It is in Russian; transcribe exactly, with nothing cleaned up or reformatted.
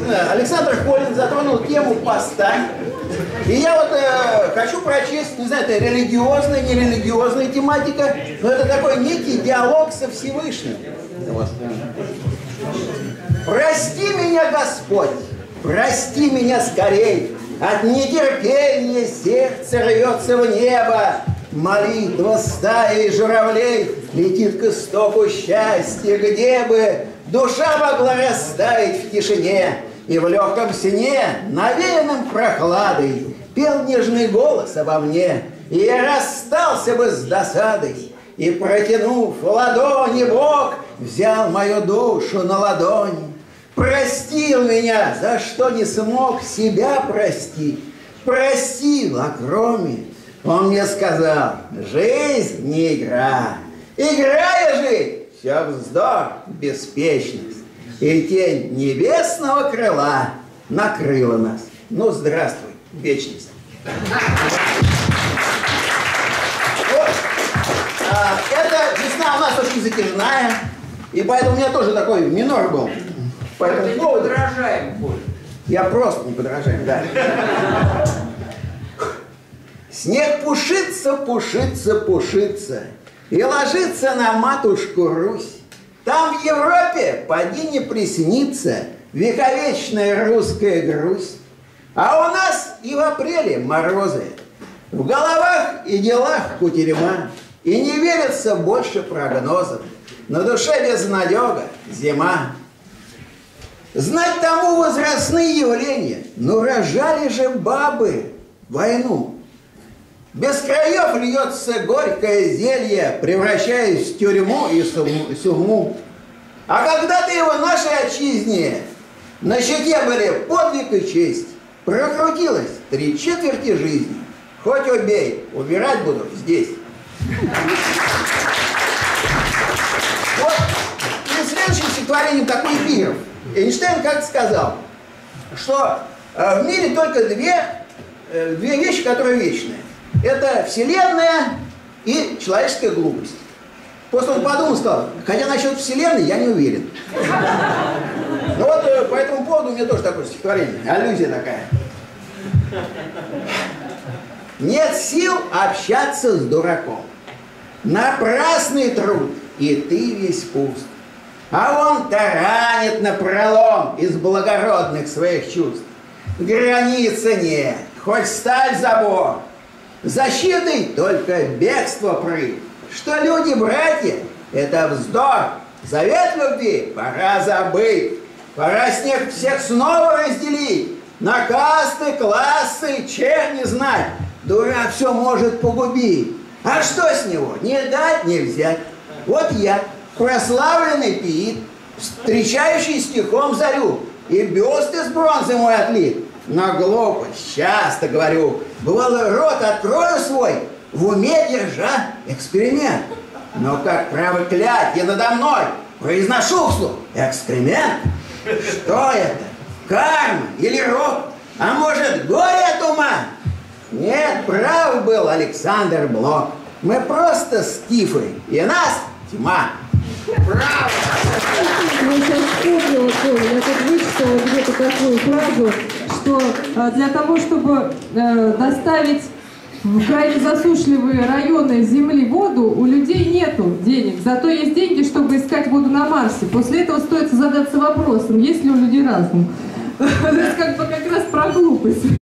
действительно, Александр Колин затронул тему поста. И я вот э, хочу прочесть, не знаю, это религиозная, нерелигиозная тематика, но это такой некий диалог со Всевышним. Прости меня, Господь, прости меня скорей, от нетерпения сердце рвется в небо, молитва стаи журавлей летит к истоку счастья, где бы душа могла растаять в тишине, и в легком сне, навеянном прохладой, пел нежный голос обо мне, и я расстался бы с досадой, и, протянув ладони, Бог взял мою душу на ладони, простил меня, за что не смог себя простить, простил, а кроме, он мне сказал, жизнь не игра, играя жить, все вздор, беспечность. И тень небесного крыла накрыла нас. Ну, здравствуй, вечность. Вот. А, эта весна у нас очень затяжная, и поэтому у меня тоже такой минор был. Поэтому не подражаем, Коль. Я просто не подражаем, да. Снег пушится, пушится, пушится, и ложится на матушку Русь. Там в Европе поди не приснится вековечная русская грусть. А у нас и в апреле морозы, в головах и делах кутерьма, и не верится больше прогнозам, на душе безнадега зима. Знать тому возрастные явления, но рожали же бабы войну. Без краев льется горькое зелье, превращаясь в тюрьму и сумму. А когда-то его нашей отчизне на щеке были подвиг и честь. Прокрутилось три четверти жизни. Хоть убей, умирать буду здесь. Вот, и следующим стихотворением такой эпиграф. Эйнштейн как-то сказал, что в мире только две, две вещи, которые вечные. Это Вселенная и человеческая глупость. После он подумал, сказал, хотя насчет Вселенной я не уверен. Ну вот по этому поводу у меня тоже такое стихотворение, аллюзия такая. Нет сил общаться с дураком. Напрасный труд, и ты весь пуст. А он таранит напролом из благородных своих чувств. Границы нет, хоть сталь забор. Защитой только бегство прыг. Что люди, братья, это вздор. Завет любви пора забыть. Пора с них всех снова разделить. На касты, классы, чех не знать. Дурак все может погубить. А что с него? Не дать, не взять. Вот я, прославленный пиит, встречающий стихом зарю, и бюст из бронзы мой отлит. На глупость часто говорю, бывало, рот открою свой, в уме держа эксперимент. Но как право клятье надо мной произношу вслух экскремент. Что это? Карма или рок? А может, горе от ума? Нет, прав был Александр Блок. Мы просто скифы, и нас тьма. Браво! Я сейчас вспомнила, Коля, я тут вычитала где-то такую фразу, что э, для того, чтобы э, доставить в крайне засушливые районы Земли воду, у людей нету денег. Зато есть деньги, чтобы искать воду на Марсе. После этого стоит задаться вопросом, есть ли у людей разум. Это как бы как раз про глупость.